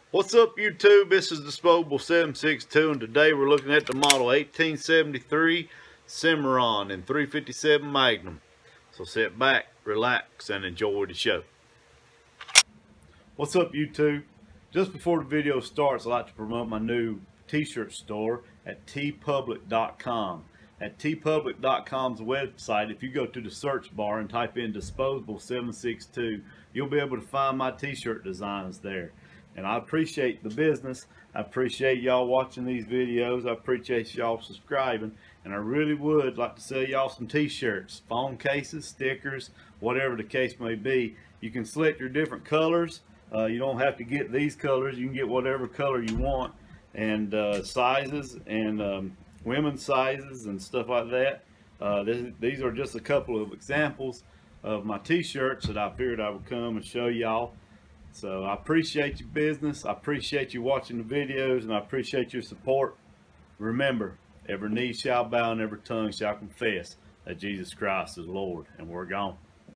What's up, YouTube? This is Disposable 762, and today we're looking at the model 1873 Cimarron and 357 Magnum. So sit back, relax, and enjoy the show. What's up, YouTube? Just before the video starts, I'd like to promote my new t-shirt store at tpublic.com. At tpublic.com's website, if you go to the search bar and type in Disposable 762, you'll be able to find my t-shirt designs there. And I appreciate the business. I appreciate y'all watching these videos. I appreciate y'all subscribing. And I really would like to sell y'all some t-shirts, phone cases, stickers, whatever the case may be. You can select your different colors. You don't have to get these colors. You can get whatever color you want. And sizes and women's sizes and stuff like that. These are just a couple of examples of my t-shirts that I figured I would come and show y'all. So I appreciate your business, I appreciate you watching the videos, and I appreciate your support. Remember, every knee shall bow and every tongue shall confess that Jesus Christ is Lord, and we're gone.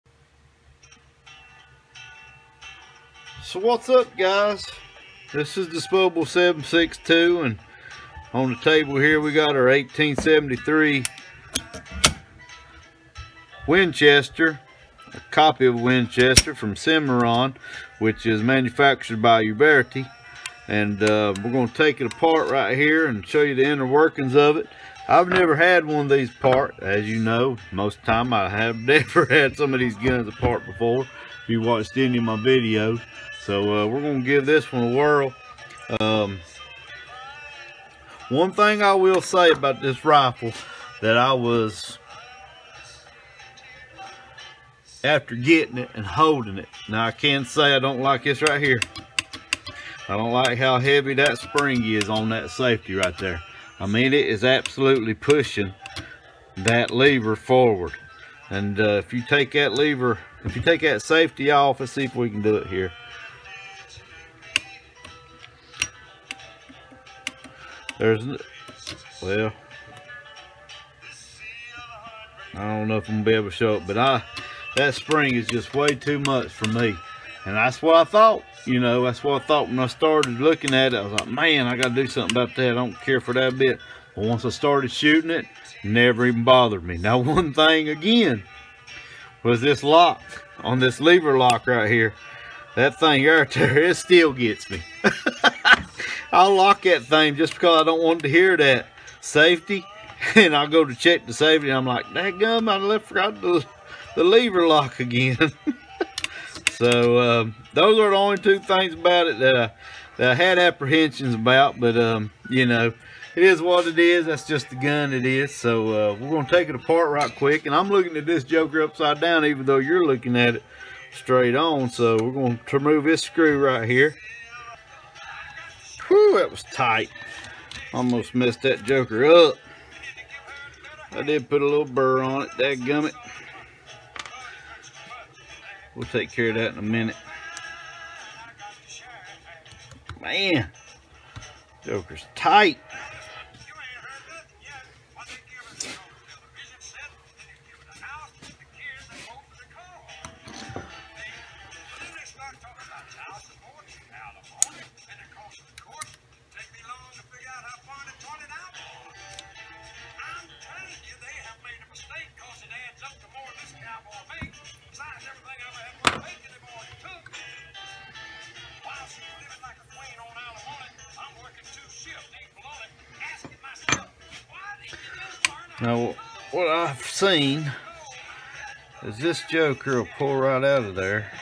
So what's up, guys? This is Disposable 762, and on the table here we got our 1873 Winchester, a copy of Winchester from Cimarron, which is manufactured by Uberti. And we're going to take it apart right here and show you the inner workings of it. I've never had one of these apart, as you know. Most of the time I have never had some of these guns apart before, if you watched any of my videos. So we're going to give this one a whirl. One thing I will say about this rifle that I was, after getting it and holding it, now I can say I don't like this right here. I don't like how heavy that spring is on that safety right there. I mean, it is absolutely pushing that lever forward. And if you take that lever, if you take that safety off, let's see if we can do it here. Well, I don't know if I'm gonna be able to show it, but that spring is just way too much for me. And that's what I thought, you know, that's what I thought when I started looking at it. I was like, man, I gotta do something about that. I don't care for that bit. But once I started shooting it, it never even bothered me. Now, one thing again was this lock on this lever lock right here. That thing right there, it still gets me. I'll lock that thing just because I don't want to hear that safety. And I'll go to check the safety and I'm like, dadgum, I forgot the lever lock again. So those are the only two things about it that I had apprehensions about. But you know, it is what it is. That's just the gun it is. So we're going to take it apart right quick. And I'm looking at this joker upside down, even though you're looking at it straight on. So we're going to remove this screw right here. Whew, that was tight. Almost messed that joker up. I did put a little burr on it, dadgummit. We'll take care of that in a minute. Man, joker's tight. Now, what I've seen is this joker will pull right out of there.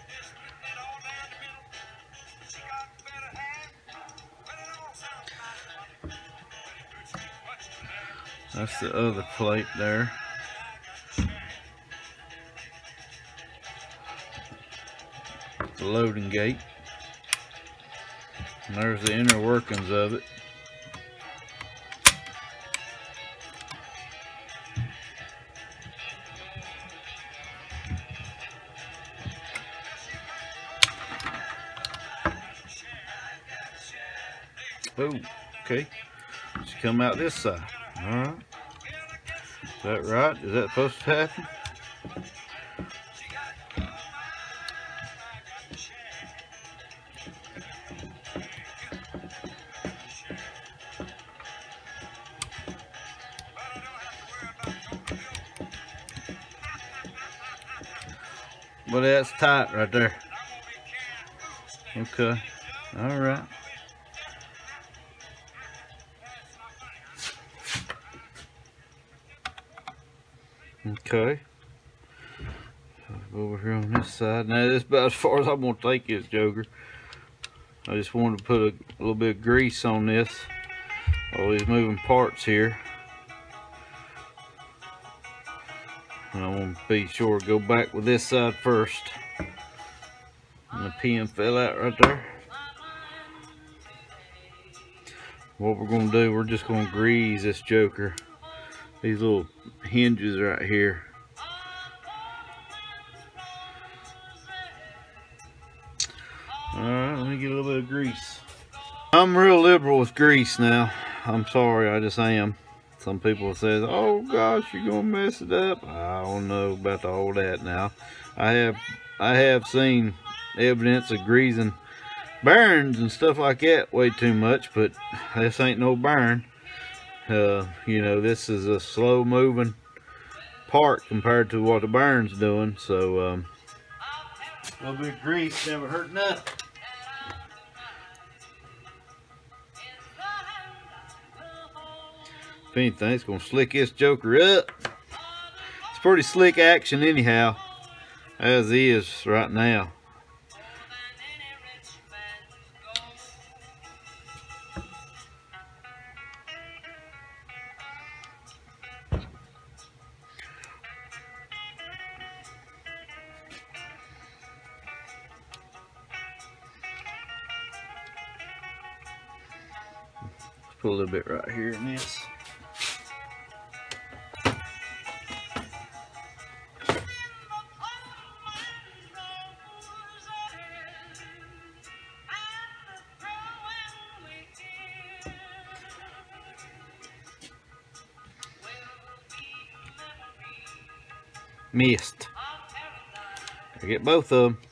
That's the other plate there. The loading gate. And there's the inner workings of it. Oh, okay. Let's come out this side. Alright. Is that right? Is that supposed to happen? But that's tight right there. Okay. All right. Okay. Over here on this side. Now this is about as far as I'm gonna take this joker. I just wanted to put a little bit of grease on this. All these moving parts here. And I want to be sure to go back with this side first. And the pin fell out right there. What we're going to do, we're just going to grease this joker. These little hinges right here. Alright, let me get a little bit of grease. I'm real liberal with grease now. I'm sorry, I just am. Some people say, oh gosh, you're gonna mess it up. I don't know about all that now. I have seen evidence of greasing burns and stuff like that way too much, but this ain't no burn. You know, this is a slow moving part compared to what the burn's doing, so a little bit of grease never hurt nothing. If anything, it's gonna slick this joker up. It's pretty slick action anyhow, as is right now. Let's put a little bit right here in this. Missed. I get both of them.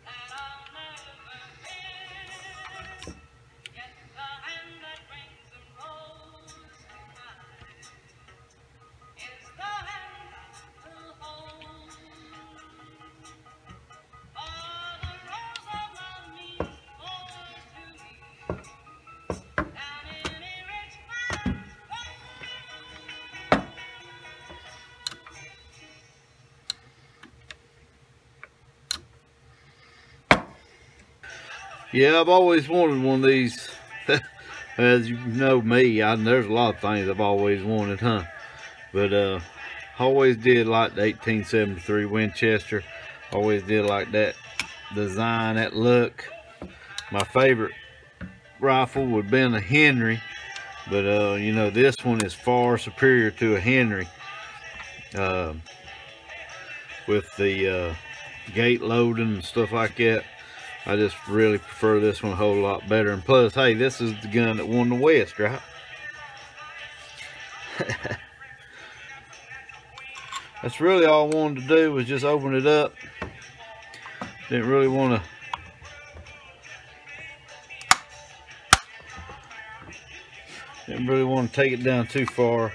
Yeah, I've always wanted one of these. As you know me, there's a lot of things I've always wanted, huh? But always did like the 1873 Winchester. Always did like that design, that look. My favorite rifle would have been a Henry, but you know, this one is far superior to a Henry. With the gate loading and stuff like that. I just really prefer this one a whole lot better. And plus, hey, this is the gun that won the West, right? That's really all I wanted to do, was just open it up. Didn't really want to take it down too far.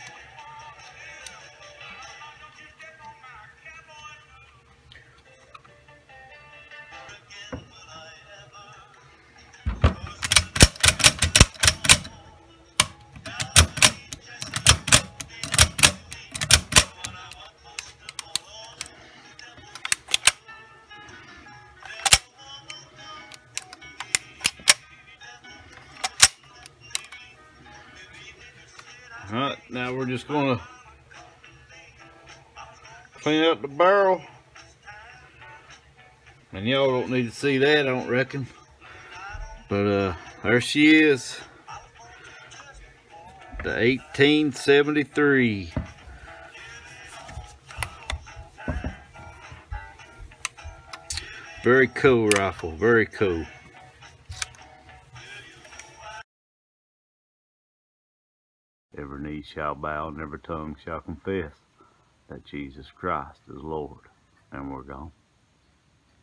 Alright, now we're just going to clean up the barrel. And y'all don't need to see that, I don't reckon. But there she is. The 1873. Very cool rifle, very cool. Every knee shall bow and every tongue shall confess that Jesus Christ is Lord. And we're gone.